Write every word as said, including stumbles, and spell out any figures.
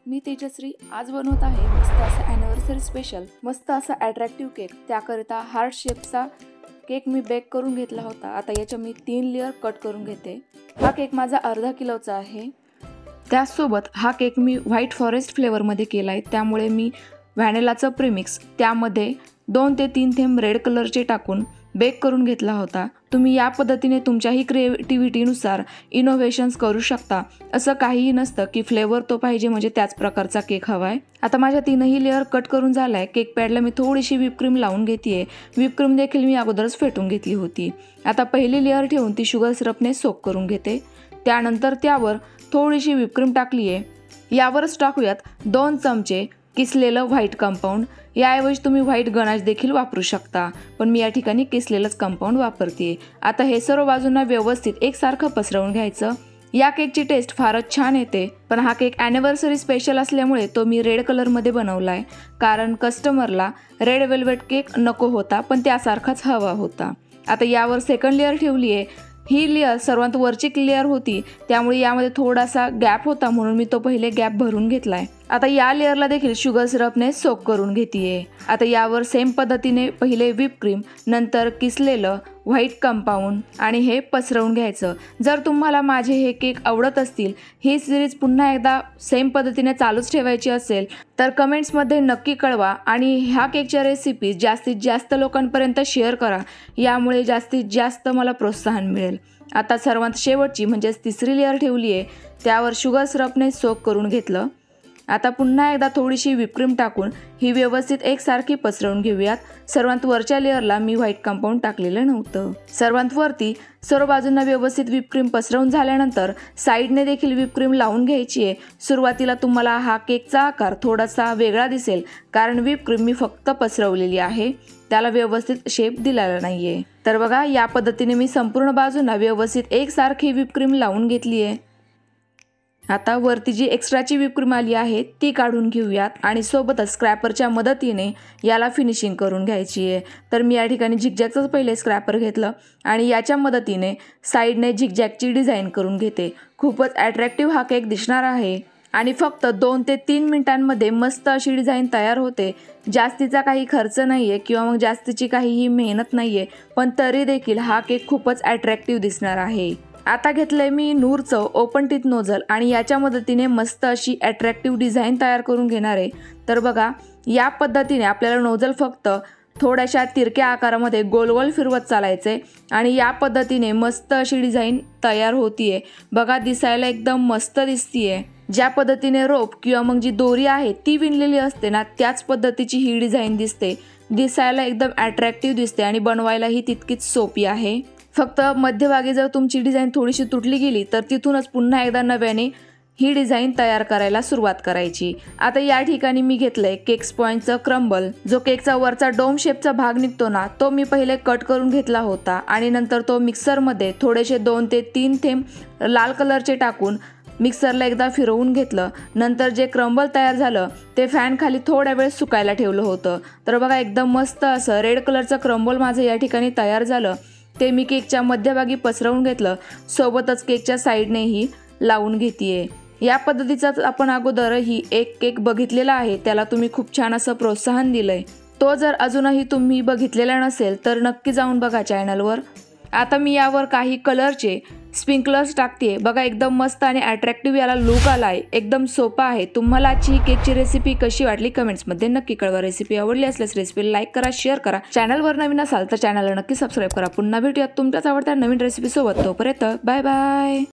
मी तेजश्री आज बनवत आहे मस्त असा ॲनिव्हर्सरी स्पेशल मस्त असा अट्रॅक्टिव्ह केक। त्याकरिता हार्ट शेपचा केक मी बेक करून घेतला होता। आता याच्या मी तीन लेयर कट करून घेते। हा केक माझा अर्धा किलोचा आहे। त्यासोबत हा केक मी व्हाईट फॉरेस्ट फ्लेवरमध्ये केला आहे, त्यामुळे मी व्हॅनिलाचं प्रीमिक्स त्यामध्ये दोन ते तीन थेंब रेड कलरचे टाकून बेक करून घेतला होता। तुम्ही या पद्धतीने तुमच्याही क्रिएटिव्हिटीनुसार इनोव्हेशन्स करू शकता। असं काहीही नसतं की फ्लेवर तो पाहिजे म्हणजे त्याच प्रकारचा केक हवाय। आता माझ्या तीनही लेयर कट करून झालाय। केक पॅडला मी थोडीशी व्हिप क्रीम लावून घेतेय। व्हिप क्रीम देखील मी अगोदरच फेटून घेतली होती। आता पहिली लेयर ठेवून ती शुगर सिरपने सोक करून घेते। त्यानंतर त्यावर थोडीशी व्हिप क्रीम टाकली आहे। यावरच टाकूयात दोन चमचे किसलेलं व्हाईट कंपाऊंड। याऐवजी तुम्ही व्हाईट गनाश देखील वापरू शकता, पण मी या ठिकाणी किसलेलंच कंपाऊंड वापरते। आता हे सर्व बाजूंना व्यवस्थित एकसारखं पसरवून घ्यायचं। या केकची टेस्ट फारच छान येते, पण हा केक ॲनिव्हर्सरी स्पेशल असल्यामुळे तो मी रेड कलरमध्ये बनवलाय, कारण कस्टमरला रेड वेल्वेट केक नको होता, पण त्यासारखाच हवा होता। आता यावर सेकंड लेअर ठेवली आहे। ही लेअर सर्वात वरची लेअर होती, त्यामुळे यामध्ये थोडासा गॅप होता, म्हणून मी तो पहिले गॅप भरून घेतलाय। आता या लेअरला देखील शुगर सिरपने सोक करून घेतेय। आता यावर सेम पद्धतीने पहिले व्हिप क्रीम, नंतर किसलेलं व्हाईट कंपाऊंड आणि हे पसरवून घ्यायचं। जर तुम्हाला माझे हे केक आवडत असतील, ही सिरीज पुन्हा एकदा सेम पद्धतीने चालूच ठेवायची असेल तर कमेंट्समध्ये नक्की कळवा आणि ह्या केकच्या रेसिपी जास्तीत जास्त लोकांपर्यंत शेअर करा, यामुळे जास्तीत जास्त मला प्रोत्साहन मिळेल। आता सर्वात शेवटची म्हणजेच तिसरी लेअर ठेवली आहे, त्यावर शुगर सिरपने सोक करून घेतलं। आता पुन्हा एकदा थोडीशी व्हिप क्रीम टाकून ही व्यवस्थित एकसारखी पसरवून घेऊयात। सर्वात वरच्या लेअरला मी व्हाईट कंपाऊंड टाकलेलं नव्हतं। सर्वात वरती सर्व बाजूंना व्यवस्थित व्हिप क्रीम पसरवून झाल्यानंतर साईडने देखील व्हिप क्रीम लावून घ्यायची आहे। सुरुवातीला तुम्हाला हा केकचा आकार थोडासा वेगळा दिसेल, कारण व्हिप क्रीम मी फक्त पसरवलेली आहे, त्याला व्यवस्थित शेप दिलेला नाहीये। तर बघा, या पद्धतीने मी संपूर्ण बाजूंना व्यवस्थित एकसारखी व्हिप क्रीम लावून घेतली आहे। आता वरती जी एक्स्ट्राची व्हिप क्रीम आली आहे ती काढून घेऊयात आणि सोबतच स्क्रॅपरच्या मदतीने याला फिनिशिंग करून घ्यायची आहे। तर मी या ठिकाणी झिगझॅगचंच पहिले स्क्रॅपर घेतलं आणि याच्या मदतीने साईडने झिगझॅगची डिझाईन करून घेते। खूपच अट्रॅक्टिव्ह हा केक दिसणार आहे आणि फक्त दोन ते तीन मिनिटांमध्ये मस्त अशी डिझाईन तयार होते। जास्तीचा काही खर्च नाही आहे किंवा मग जास्तीची काहीही मेहनत नाही आहे, पण तरी देखील हा केक खूपच अट्रॅक्टिव्ह दिसणार आहे। आता घेतलंय मी नूरचं ओपन टीथ नोझल आणि याच्या मदतीने मस्त अशी अट्रॅक्टिव्ह डिझाईन तयार करून घेणार आहे। तर बघा, या पद्धतीने आपल्याला नोझल फक्त थोड्याशा तिरक्या आकारामध्ये गोल गोल फिरवत चालायचे आणि या पद्धतीने मस्त अशी डिझाईन तयार होतीये। बघा, दिसायला एकदम मस्त दिसतीये। ज्या पद्धतीने रोप किंवा मग जी दोरी आहे ती विणलेली असते ना, त्याच पद्धतीची ही डिझाईन दिसते। दिसायला एकदम अट्रॅक्टिव्ह दिसते आणि बनवायलाही तितकीच सोपी आहे। फक्त मध्यभागी जर तुमची डिझाईन थोडीशी तुटली गेली तर तिथूनच पुन्हा एकदा नव्याने ही डिझाईन तयार करायला सुरुवात करायची। आता या ठिकाणी मी घेतलंय केक स्पॉन्जचं क्रम्बल। जो केकचा वरचा डोम शेपचा भाग निघतो ना, तो मी पहिले कट करून घेतला होता आणि नंतर तो मिक्सरमध्ये थोडेसे दोन ते तीन थेंब लाल कलरचे टाकून मिक्सरला एकदा फिरवून घेतलं। नंतर जे क्रम्बल तयार झालं ते फॅन खाली थोड्या वेळ सुकायला ठेवलं होतं। तर बघा, एकदम मस्त असं रेड कलरचं क्रम्बल माझं या ठिकाणी तयार झालं। ते मी केकच्या मध्यभागी पसरवून घेतलं, सोबतच केकच्या साईडनेही लावून घेतेय। या पद्धतीचाच आपण अगोदरही एक केक बघितलेला आहे, त्याला तुम्ही खूप छान असं प्रोत्साहन दिलंय। तो जर अजूनही तुम्ही बघितलेला नसेल तर नक्की जाऊन बघा चॅनलवर। आता मी यावर काही कलरचे स्प्रिंकलर्स टाकते। बघा, एकदम मस्त आणि अट्रॅक्टिव्ह याला लुक आलाय। एकदम सोपा आहे। तुम्हाला आजची ही केकची रेसिपी कशी वाटली कमेंट्समध्ये नक्की कळवा। रेसिपी आवडली असल्यास रेसिपी लाईक करा, शेअर करा। चॅनलवर नवीन असाल तर चॅनलला नक्की सबस्क्राईब करा। पुन्हा भेटूयात तुमच्याच आवडत्या नवीन रेसिपी सोबत। तोपर्यंत बाय बाय।